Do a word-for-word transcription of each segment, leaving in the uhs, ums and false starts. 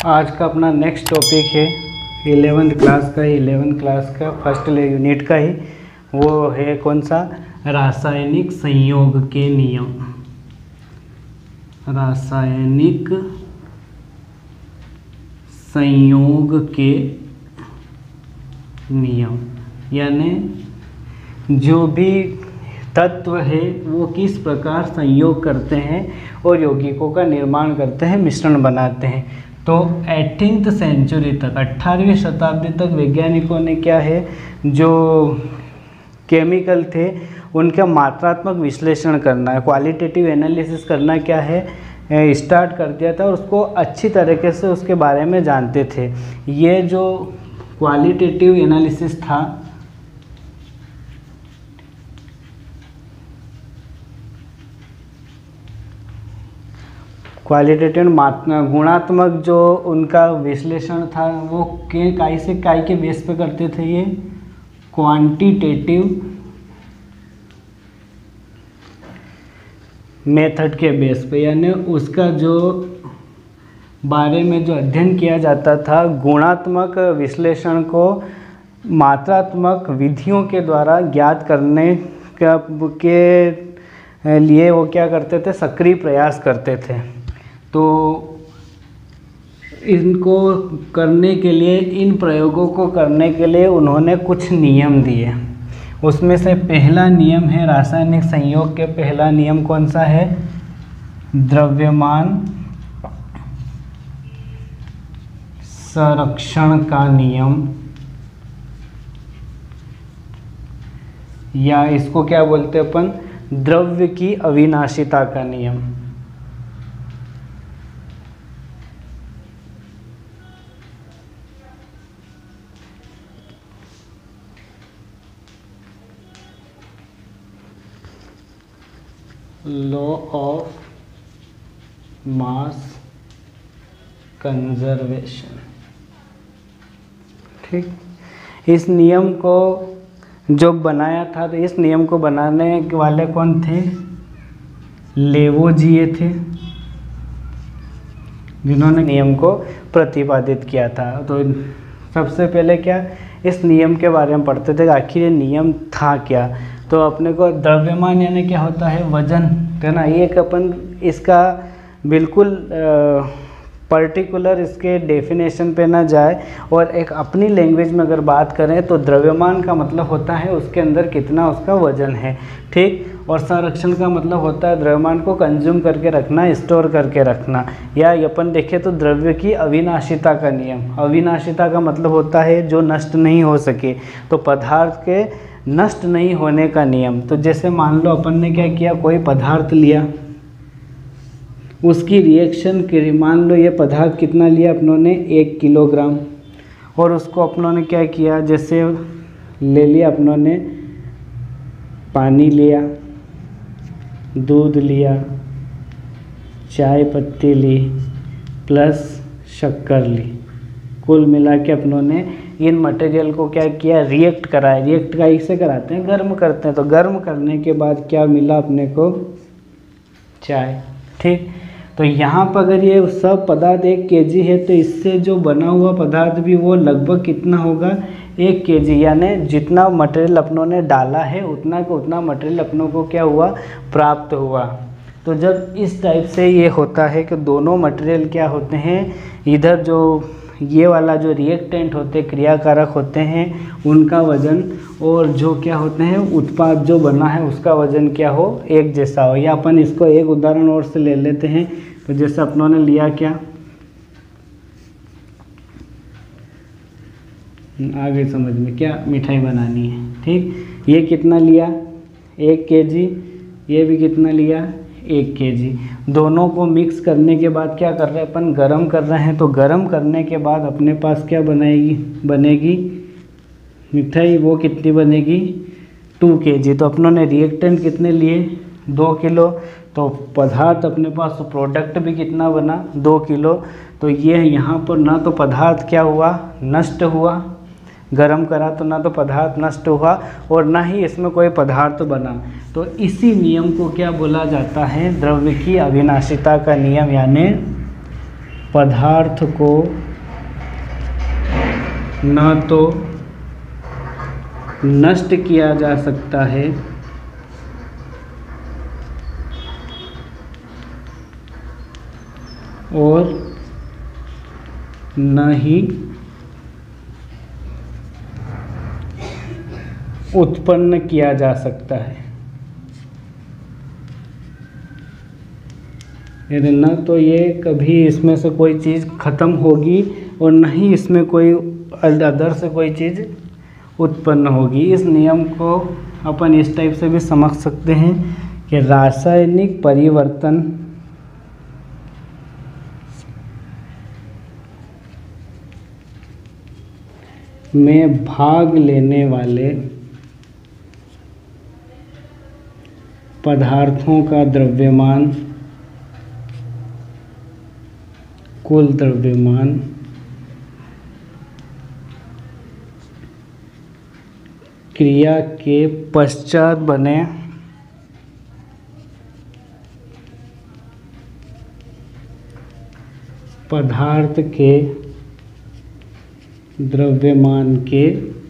आज का अपना नेक्स्ट टॉपिक है इलेवेंथ क्लास का इलेवेंथ क्लास का फर्स्ट यूनिट का ही, वो है कौन सा, रासायनिक संयोग के नियम। रासायनिक संयोग के नियम, यानी जो भी तत्व है वो किस प्रकार संयोग करते हैं और यौगिकों का निर्माण करते हैं, मिश्रण बनाते हैं। तो एटीन्थ सेंचुरी तक, अट्ठारहवीं शताब्दी तक वैज्ञानिकों ने क्या है, जो केमिकल थे उनका मात्रात्मक विश्लेषण करना है, क्वालिटेटिव एनालिसिस करना क्या है, स्टार्ट कर दिया था और उसको अच्छी तरीके से उसके बारे में जानते थे। ये जो क्वालिटेटिव एनालिसिस था, क्वालिटेटिव गुणात्मक जो उनका विश्लेषण था वो के काय से काय के बेस पे करते थे, ये क्वांटिटेटिव मेथड के बेस पे, यानी उसका जो बारे में जो अध्ययन किया जाता था, गुणात्मक विश्लेषण को मात्रात्मक विधियों के द्वारा ज्ञात करने का के लिए वो क्या करते थे, सक्रिय प्रयास करते थे। तो इनको करने के लिए, इन प्रयोगों को करने के लिए उन्होंने कुछ नियम दिए। उसमें से पहला नियम है रासायनिक संयोग के, पहला नियम कौन सा है, द्रव्यमान संरक्षण का नियम, या इसको क्या बोलते हैं अपन, द्रव्य की अविनाशिता का नियम। Law of mass conservation. ठीक, इस नियम को जो बनाया था, तो इस नियम को बनाने वाले कौन थे, लेवोजिए थे, जिन्होंने नियम को प्रतिपादित किया था। तो सबसे पहले क्या, इस नियम के बारे में पढ़ते थे, आखिर ये नियम था क्या। तो अपने को द्रव्यमान यानी क्या होता है, वजन, है ना। एक अपन इसका बिल्कुल पर्टिकुलर इसके डेफिनेशन पे ना जाए और एक अपनी लैंग्वेज में अगर बात करें तो द्रव्यमान का मतलब होता है उसके अंदर कितना उसका वजन है, ठीक। और संरक्षण का मतलब होता है द्रव्यमान को कंज्यूम करके रखना, स्टोर करके रखना। या अपन देखें तो द्रव्य की अविनाशिता का नियम, अविनाशिता का मतलब होता है जो नष्ट नहीं हो सके, तो पदार्थ के नष्ट नहीं होने का नियम। तो जैसे मान लो अपन ने क्या किया, कोई पदार्थ लिया, उसकी रिएक्शन की, मान लो ये पदार्थ कितना लिया अपनों ने, एक किलोग्राम, और उसको अपनों ने क्या किया, जैसे ले लिया अपनों ने पानी लिया, दूध लिया, चाय पत्ती ली, प्लस शक्कर ली, कुल मिला के अपनों ने इन मटेरियल को क्या किया, रिएक्ट कराया। रिएक्ट का इससे कराते हैं, गर्म करते हैं। तो गर्म करने के बाद क्या मिला अपने को, चाय, ठीक। तो यहाँ पर अगर ये सब पदार्थ एक केजी है तो इससे जो बना हुआ पदार्थ भी वो लगभग कितना होगा, एक केजी, यानी जितना मटेरियल अपनों ने डाला है उतना का उतना मटेरियल अपनों को क्या हुआ, प्राप्त हुआ। तो जब इस टाइप से ये होता है कि दोनों मटेरियल क्या होते हैं, इधर जो ये वाला जो रिएक्टेंट होते, क्रियाकारक होते हैं, उनका वजन, और जो क्या होते हैं उत्पाद जो बना है उसका वजन क्या हो, एक जैसा हो। या अपन इसको एक उदाहरण और से ले लेते हैं। तो जैसे अपनों ने लिया क्या, आगे समझ में, क्या मिठाई बनानी है, ठीक। ये कितना लिया, एक केजी, ये भी कितना लिया, एक केजी। दोनों को मिक्स करने के बाद क्या कर रहे हैं अपन, गरम कर रहे हैं। तो गरम करने के बाद अपने पास क्या बनाएगी, बनेगी मिठाई, वो कितनी बनेगी, टू केजी। तो अपनों ने रिएक्टेंट कितने लिए, दो किलो। तो पदार्थ अपने पास प्रोडक्ट भी कितना बना, दो किलो। तो ये यहाँ पर ना तो पदार्थ क्या हुआ, नष्ट हुआ, गरम करा तो ना तो पदार्थ नष्ट हुआ और ना ही इसमें कोई पदार्थ बना। तो इसी नियम को क्या बोला जाता है, द्रव्य की अविनाशिता का नियम, यानी पदार्थ को न तो नष्ट किया जा सकता है और न ही उत्पन्न किया जा सकता है। यदि न तो ये कभी इसमें से कोई चीज़ खत्म होगी और न ही इसमें कोई अदर से कोई चीज़ उत्पन्न होगी। इस नियम को अपन इस टाइप से भी समझ सकते हैं कि रासायनिक परिवर्तन में भाग लेने वाले पदार्थों का द्रव्यमान कुल द्रव्यमान क्रिया के पश्चात बने पदार्थ के द्रव्यमान के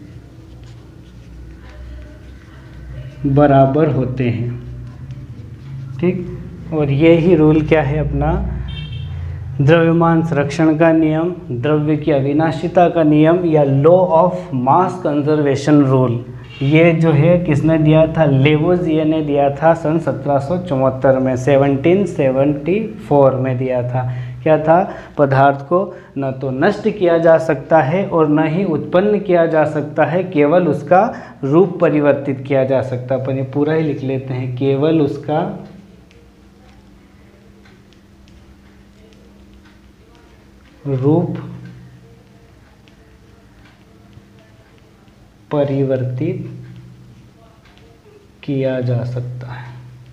बराबर होते हैं। ठीक, और ये ही रूल क्या है अपना, द्रव्यमान संरक्षण का नियम, द्रव्य की अविनाशिता का नियम या law of mass conservation rule. ये जो है किसने दिया था, लेवोजिये ने दिया था सन सत्रह सौ चौहत्तर में, सेवनटीन सेवेंटी फोर में दिया था। क्या था, पदार्थ को न तो नष्ट किया जा सकता है और न ही उत्पन्न किया जा सकता है, केवल उसका रूप परिवर्तित किया जा सकता है। अपन ये पूरा ही लिख लेते हैं, केवल उसका रूप परिवर्तित किया जा सकता है।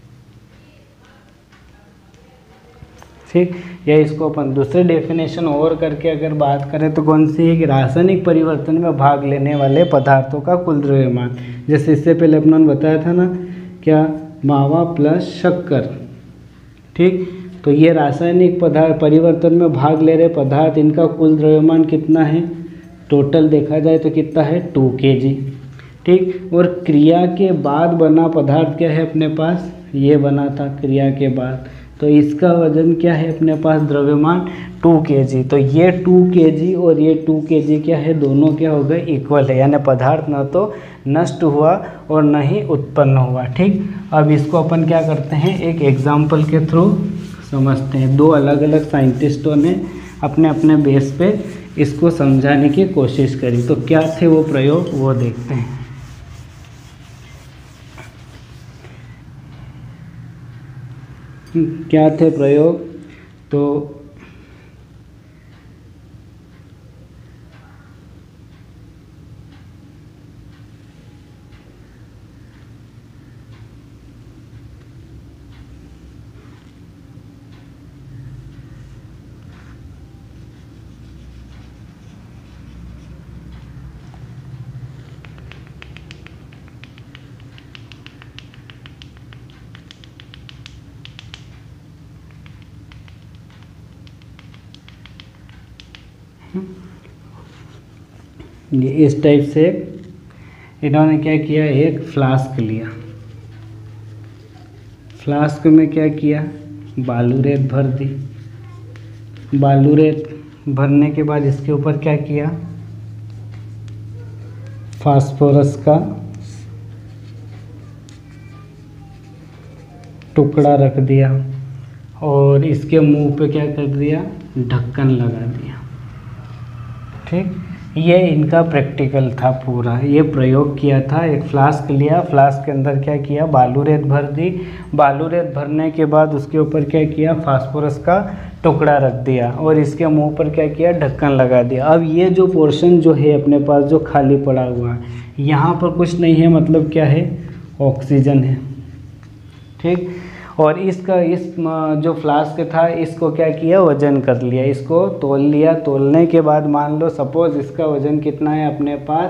ठीक, या इसको अपन दूसरे डेफिनेशन और करके अगर बात करें तो कौन सी है कि रासायनिक परिवर्तन में भाग लेने वाले पदार्थों का कुल द्रव्यमान। जैसे इससे पहले अपनों ने बताया था ना, क्या, मावा प्लस शक्कर। ठीक, तो ये रासायनिक पदार्थ परिवर्तन में भाग ले रहे पदार्थ, इनका कुल द्रव्यमान कितना है, टोटल देखा जाए तो कितना है, टू के जी। ठीक, और क्रिया के बाद बना पदार्थ क्या है अपने पास, ये बना था क्रिया के बाद, तो इसका वजन क्या है अपने पास, द्रव्यमान टू के जी। तो ये टू के जी और ये टू के जी क्या है, दोनों क्या हो गए, इक्वल है, यानी पदार्थ न तो नष्ट हुआ और न ही उत्पन्न हुआ। ठीक, अब इसको अपन क्या करते हैं, एक एग्जाम्पल के थ्रू समझते हैं। दो अलग अलग साइंटिस्टों ने अपने अपने बेस पे इसको समझाने की कोशिश करी, तो क्या थे वो प्रयोग, वो देखते हैं। क्या थे प्रयोग, तो ये इस टाइप से इन्होंने क्या किया, एक फ्लास्क लिया, फ्लास्क में क्या किया, बालू रेत भर दी, बालू रेत भरने के बाद इसके ऊपर क्या किया, फास्फोरस का टुकड़ा रख दिया और इसके मुंह पे क्या कर दिया, ढक्कन लगा दिया। ठीक, ये इनका प्रैक्टिकल था पूरा, ये प्रयोग किया था। एक फ्लास्क लिया, फ्लास्क के अंदर क्या किया, बालू रेत भर दी, बालू रेत भरने के बाद उसके ऊपर क्या किया, फास्फोरस का टुकड़ा रख दिया और इसके मुंह पर क्या किया, ढक्कन लगा दिया। अब ये जो पोर्शन जो है अपने पास जो खाली पड़ा हुआ है, यहाँ पर कुछ नहीं है, मतलब क्या है, ऑक्सीजन है। ठीक, और इसका इस जो फ्लास्क था इसको क्या किया, वजन कर लिया, इसको तोल लिया। तोलने के बाद मान लो सपोज इसका वजन कितना है अपने पास,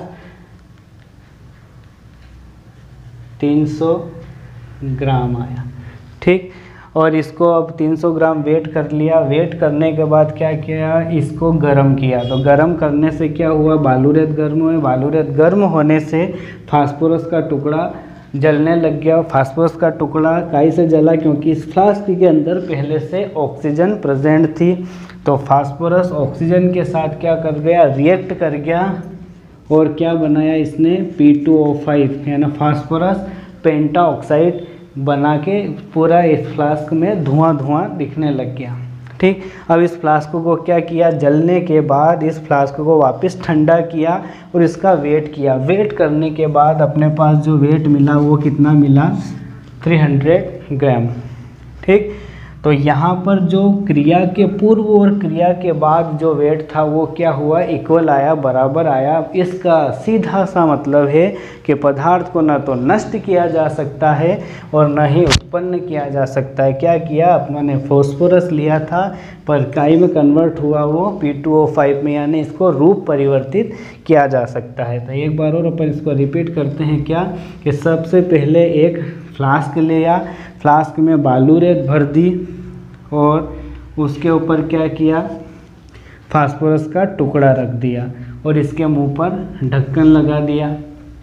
तीन सौ ग्राम आया। ठीक, और इसको अब तीन सौ ग्राम वेट कर लिया। वेट करने के बाद क्या किया, इसको गर्म किया। तो गर्म करने से क्या हुआ, बालूरेत गर्म हुए। बालूरेत गर्म होने से फास्फोरस का टुकड़ा जलने लग गया। फास्फोरस का टुकड़ा काहे से जला, क्योंकि इस फ्लास्क के अंदर पहले से ऑक्सीजन प्रेजेंट थी। तो फास्फोरस ऑक्सीजन के साथ क्या कर गया, रिएक्ट कर गया और क्या बनाया इसने, पी टू ओ फाइव यानी फास्फोरस पेंटा ऑक्साइड बना के पूरा इस फ्लास्क में धुआं धुआं दिखने लग गया। ठीक, अब इस फ्लास्क को क्या किया, जलने के बाद इस फ्लास्क को वापस ठंडा किया और इसका वेट किया। वेट करने के बाद अपने पास जो वेट मिला वो कितना मिला, तीन सौ ग्राम। ठीक, तो यहाँ पर जो क्रिया के पूर्व और क्रिया के बाद जो वेट था वो क्या हुआ, इक्वल आया, बराबर आया। इसका सीधा सा मतलब है कि पदार्थ को न तो नष्ट किया जा सकता है और न ही उत्पन्न किया जा सकता है। क्या किया, अपना ने फास्फोरस लिया था पर काई में कन्वर्ट हुआ वो पी टू ओ फाइव में, यानी इसको रूप परिवर्तित किया जा सकता है। तो एक बार और अपन इसको रिपीट करते हैं क्या, कि सबसे पहले एक फ्लास्क लिया, फ्लास्क में बालूरेत भर दी और उसके ऊपर क्या किया, फास्फोरस का टुकड़ा रख दिया और इसके मुंह पर ढक्कन लगा दिया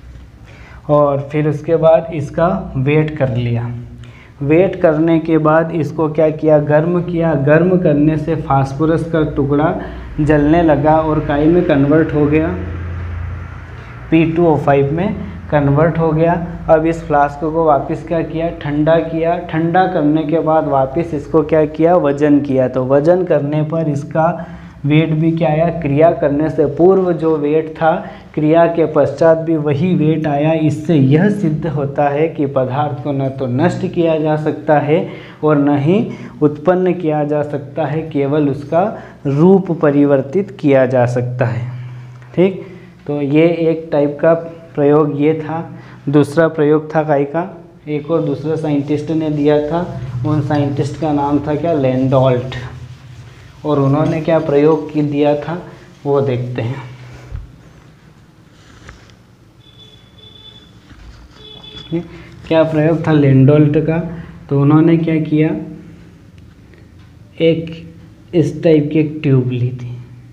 और फिर उसके बाद इसका वेट कर लिया। वेट करने के बाद इसको क्या किया, गर्म किया। गर्म करने से फास्फोरस का टुकड़ा जलने लगा और काई में कन्वर्ट हो गया, पी टू ओ फाइव में कन्वर्ट हो गया। अब इस फ्लास्क को वापस क्या किया, ठंडा किया। ठंडा करने के बाद वापस इसको क्या किया, वजन किया। तो वजन करने पर इसका वेट भी क्या आया, क्रिया करने से पूर्व जो वेट था क्रिया के पश्चात भी वही वेट आया। इससे यह सिद्ध होता है कि पदार्थ को न तो नष्ट किया जा सकता है और न ही उत्पन्न किया जा सकता है, केवल उसका रूप परिवर्तित किया जा सकता है। ठीक, तो ये एक टाइप का प्रयोग ये था। दूसरा प्रयोग था काई का, एक और दूसरा साइंटिस्ट ने दिया था। उन साइंटिस्ट का नाम था क्या, लैंडोल्ट, और उन्होंने क्या प्रयोग की दिया था वो देखते हैं। क्या प्रयोग था लैंडोल्ट का, तो उन्होंने क्या किया, एक इस टाइप की एक ट्यूब ली थी।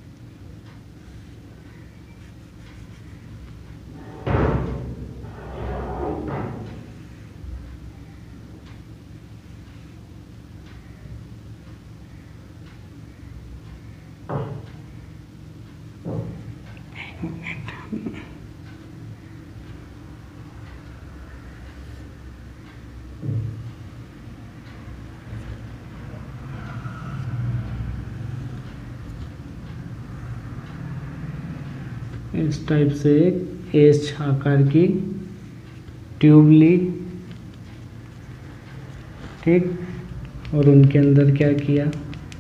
इस टाइप से एक एच आकार की ट्यूब ली। ठीक, और उनके अंदर क्या किया,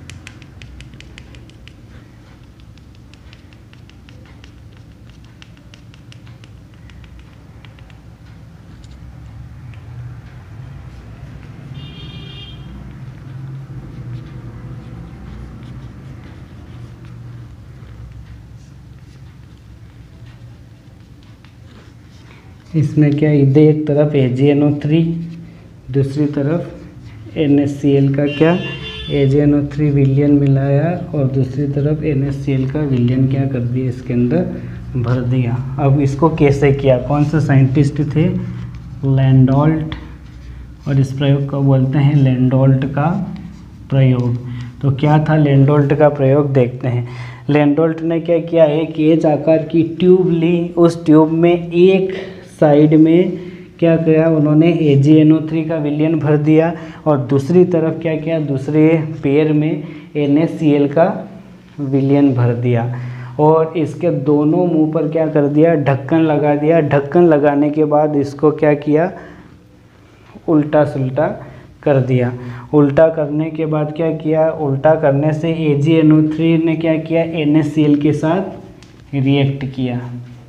इसमें क्या इधर एक तरफ ए जी एन ओ थ्री, दूसरी तरफ एन एस सी एल का क्या ए जी एन ओ थ्री विलियन मिलाया और दूसरी तरफ एन एस सी एल का विलियन क्या कर दिया, इसके अंदर भर दिया। अब इसको कैसे किया, कौन से साइंटिस्ट थे, लैंडोल्ट, और इस प्रयोग को बोलते हैं लैंडोल्ट का प्रयोग। तो क्या था लैंडोल्ट का प्रयोग, देखते हैं। लैंडोल्ट ने क्या किया, एक एच आकार की ट्यूब ली, उस ट्यूब में एक साइड में क्या किया उन्होंने ए जी एन ओ थ्री का विलियन भर दिया और दूसरी तरफ क्या किया, दूसरे पेयर में एन एस सी एल का विलियन भर दिया और इसके दोनों मुंह पर क्या कर दिया, ढक्कन लगा दिया। ढक्कन लगाने के बाद इसको क्या किया, उल्टा सुल्टा कर दिया। उल्टा करने के बाद क्या किया, उल्टा करने से ए जी एन ओ थ्री ने क्या किया, एन एस सी एल के साथ रिएक्ट किया।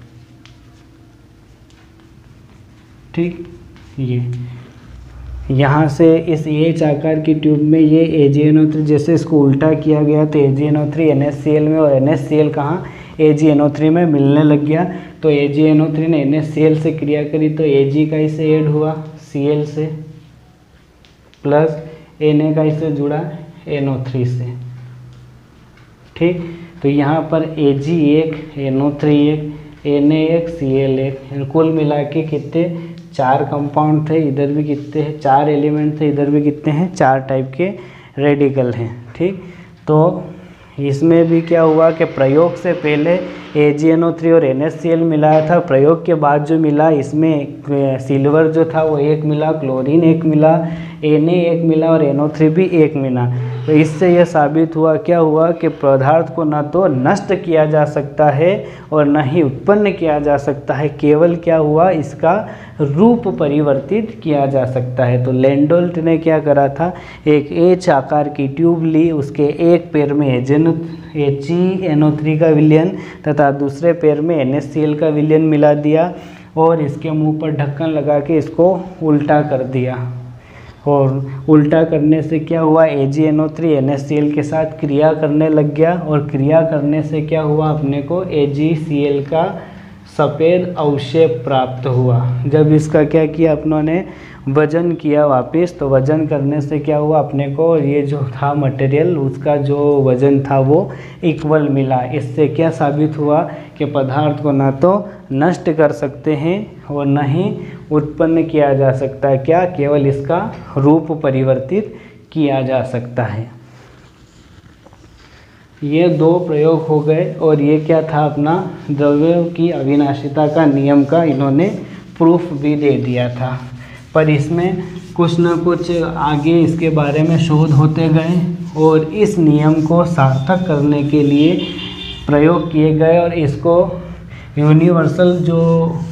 ठीक, ये यहाँ से इस एच आकार की ट्यूब में ये ए जी एन ओ थ्री, जैसे इसको उल्टा किया गया तो A G N O three N S C L में और एन एस सी एल कहाँ, ए जी एन ओ थ्री में मिलने लग गया। तो A G N O three ने एन एस सी एल से क्रिया करी तो Ag का इसे ऐड हुआ सी एल से, प्लस एन ए का इससे जुड़ा एन ओ थ्री से। ठीक, तो यहाँ पर ए जी एक, एन ओ थ्री एक, एन ए एक, सी एल एक, कुल मिला के कितने चार कंपाउंड थे, इधर भी कितने हैं चार एलिमेंट थे, इधर भी कितने हैं चार टाइप के रेडिकल हैं। ठीक, तो इसमें भी क्या हुआ कि प्रयोग से पहले A G N O three और एन एस सी एल मिलाया था, प्रयोग के बाद जो मिला इसमें सिल्वर जो था वो एक मिला, क्लोरीन एक मिला, एन ए एक मिला और एन ओ थ्री भी एक मिला। तो इससे यह साबित हुआ क्या हुआ कि पदार्थ को न तो नष्ट किया जा सकता है और न ही उत्पन्न किया जा सकता है, केवल क्या हुआ इसका रूप परिवर्तित किया जा सकता है। तो लैंडोल्ट ने क्या करा था, एक एच आकार की ट्यूब ली, उसके एक पैर में H G N O three का विलयन तथा दूसरे पैर में एन एस सी एल का विलयन मिला दिया और इसके मुंह पर ढक्कन लगा के इसको उल्टा कर दिया। और उल्टा करने से क्या हुआ, A G N O three N S C L के साथ क्रिया करने लग गया और क्रिया करने से क्या हुआ, अपने को ए जी सी एल का सफ़ेद अवशेप प्राप्त हुआ। जब इसका क्या किया अपनों ने वजन किया वापस, तो वजन करने से क्या हुआ अपने को ये जो था मटेरियल उसका जो वजन था वो इक्वल मिला। इससे क्या साबित हुआ कि पदार्थ को ना तो नष्ट कर सकते हैं और न ही उत्पन्न किया जा सकता है, क्या केवल इसका रूप परिवर्तित किया जा सकता है। ये दो प्रयोग हो गए और ये क्या था अपना द्रव्यों की अविनाशिता का नियम का इन्होंने प्रूफ भी दे दिया था। पर इसमें कुछ न कुछ आगे इसके बारे में शोध होते गए और इस नियम को सार्थक करने के लिए प्रयोग किए गए और इसको यूनिवर्सल जो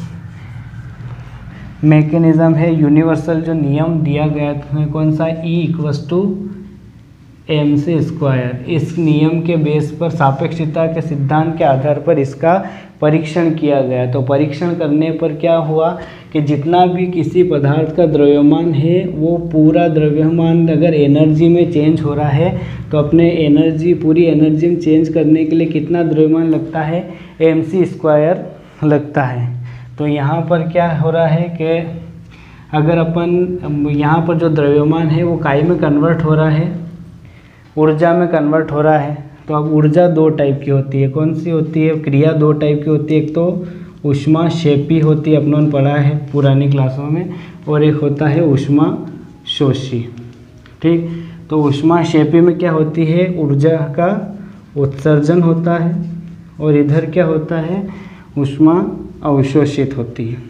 मैकेनिज़्म है, यूनिवर्सल जो नियम दिया गया था कौन सा, E equals to M C square, इस नियम के बेस पर सापेक्षता के सिद्धांत के आधार पर इसका परीक्षण किया गया। तो परीक्षण करने पर क्या हुआ कि जितना भी किसी पदार्थ का द्रव्यमान है वो पूरा द्रव्यमान अगर एनर्जी में चेंज हो रहा है तो अपने एनर्जी पूरी एनर्जी में चेंज करने के लिए कितना द्रव्यमान लगता है, एम सी स्क्वायर लगता है। तो यहाँ पर क्या हो रहा है कि अगर अपन यहाँ पर जो द्रव्यमान है वो काय में कन्वर्ट हो रहा है, ऊर्जा में कन्वर्ट हो रहा है। तो अब ऊर्जा दो टाइप की होती है, कौन सी होती है, क्रिया दो टाइप की होती है, एक तो ऊष्माक्षेपी होती है, अपनों ने पढ़ा है पुरानी क्लासों में, और एक होता है ऊष्माशोषी। ठीक, तो ऊष्माक्षेपी में क्या होती है, ऊर्जा का उत्सर्जन होता है और इधर क्या होता है, ऊष्मा अवशोषित होती है।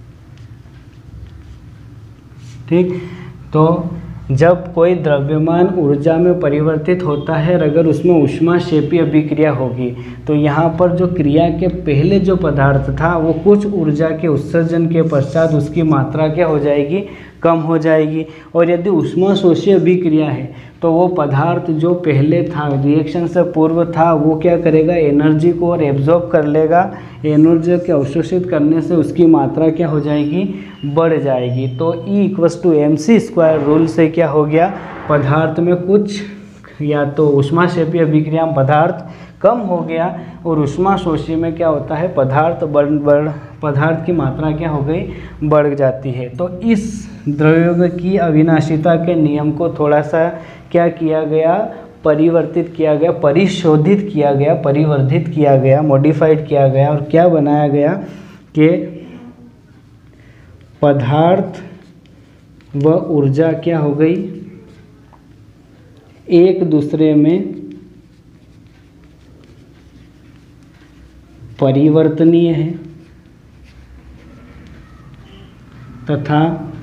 ठीक, तो जब कोई द्रव्यमान ऊर्जा में परिवर्तित होता है और अगर उसमें ऊष्माक्षेपी अभिक्रिया होगी तो यहाँ पर जो क्रिया के पहले जो पदार्थ था वो कुछ ऊर्जा के उत्सर्जन के पश्चात उसकी मात्रा क्या हो जाएगी, कम हो जाएगी। और यदि ऊष्माशोषी अभिक्रिया है तो वो पदार्थ जो पहले था रिएक्शन से पूर्व था वो क्या करेगा, एनर्जी को और एब्जॉर्ब कर लेगा, एनर्जी को अवशोषित करने से उसकी मात्रा क्या हो जाएगी, बढ़ जाएगी। तो E equals to M C square rule से क्या हो गया, पदार्थ में कुछ या तो ऊष्माक्षेपी अभिक्रिया में पदार्थ कम हो गया और ऊष्माशोषी में क्या होता है, पदार्थ बढ़ बढ़ पदार्थ की मात्रा क्या हो गई, बढ़ जाती है। तो इस द्रव्यों की अविनाशिता के नियम को थोड़ा सा क्या किया गया, परिवर्तित किया गया, परिशोधित किया गया, परिवर्धित किया गया, मॉडिफाइड किया गया और क्या बनाया गया कि पदार्थ व ऊर्जा क्या हो गई, एक दूसरे में परिवर्तनीय है तथा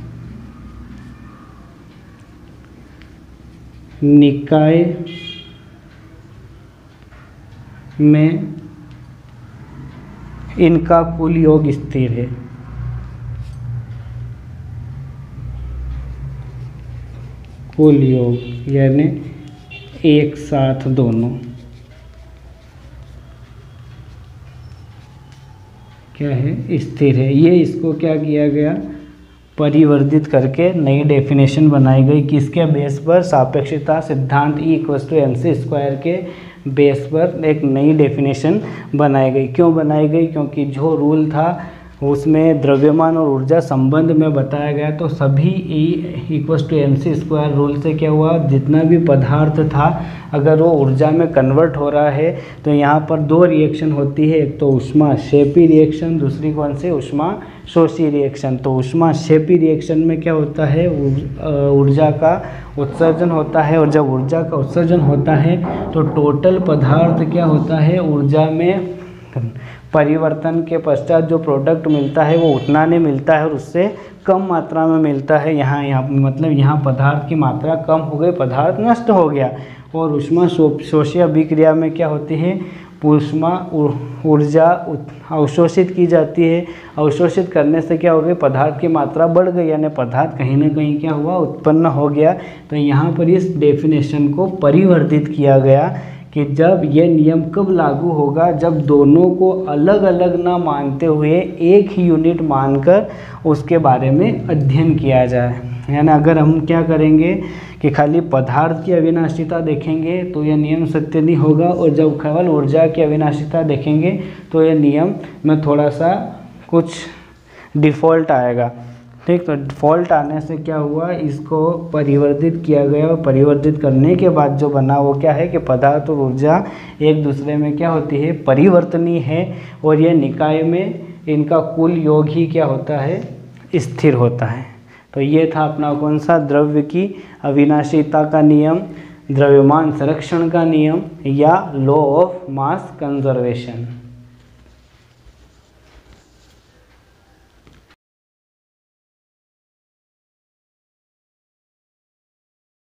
निकाय में इनका कुल योग स्थिर है। कुल योग यानी एक साथ दोनों क्या है, स्थिर है। ये इसको क्या किया गया, परिवर्धित करके नई डेफिनेशन बनाई गई, किसके बेस पर, सापेक्षता सिद्धांत E equals to M C square के बेस पर एक नई डेफिनेशन बनाई गई। क्यों बनाई गई, क्योंकि जो रूल था उसमें द्रव्यमान और ऊर्जा संबंध में बताया गया। तो सभी E equals to M C square rule से क्या हुआ, जितना भी पदार्थ था अगर वो ऊर्जा में कन्वर्ट हो रहा है तो यहाँ पर दो रिएक्शन होती है, एक तो ऊष्माक्षेपी रिएक्शन, दूसरी कौन सी, ऊष्माशोषी रिएक्शन। तो ऊष्माक्षेपी रिएक्शन में क्या होता है, ऊर्जा का उत्सर्जन होता है, और जब ऊर्जा का उत्सर्जन होता है तो टोटल पदार्थ क्या होता है, ऊर्जा में परिवर्तन के पश्चात जो प्रोडक्ट मिलता है वो उतना नहीं मिलता है और उससे कम मात्रा में मिलता है। यहाँ यहाँ मतलब यहाँ पदार्थ की मात्रा कम हो गई, पदार्थ नष्ट हो गया। और ऊष्मा शोषी अभिक्रिया में क्या होती है, ऊष्मा ऊर्जा अवशोषित की जाती है। अवशोषित करने से क्या हो गया, पदार्थ की मात्रा बढ़ गई, यानी पदार्थ कहीं ना कहीं क्या हुआ, उत्पन्न हो गया। तो यहाँ पर इस डेफिनेशन को परिवर्तित किया गया कि जब ये नियम कब लागू होगा, जब दोनों को अलग अलग ना मानते हुए एक ही यूनिट मानकर उसके बारे में अध्ययन किया जाए। यानी अगर हम क्या करेंगे कि खाली पदार्थ की अविनाशिता देखेंगे तो यह नियम सत्य नहीं होगा, और जब केवल ऊर्जा की अविनाशिता देखेंगे तो यह नियम में थोड़ा सा कुछ डिफ़ॉल्ट आएगा। ठीक, तो डिफ़ॉल्ट आने से क्या हुआ, इसको परिवर्तित किया गया, और परिवर्तित करने के बाद जो बना वो क्या है कि पदार्थ और ऊर्जा एक दूसरे में क्या होती है, परिवर्तनीय है, और ये निकाय में इनका कुल योग ही क्या होता है, स्थिर होता है। तो ये था अपना कौन सा, द्रव्य की अविनाशिता का नियम, द्रव्यमान संरक्षण का नियम, या लॉ ऑफ मास कंजर्वेशन।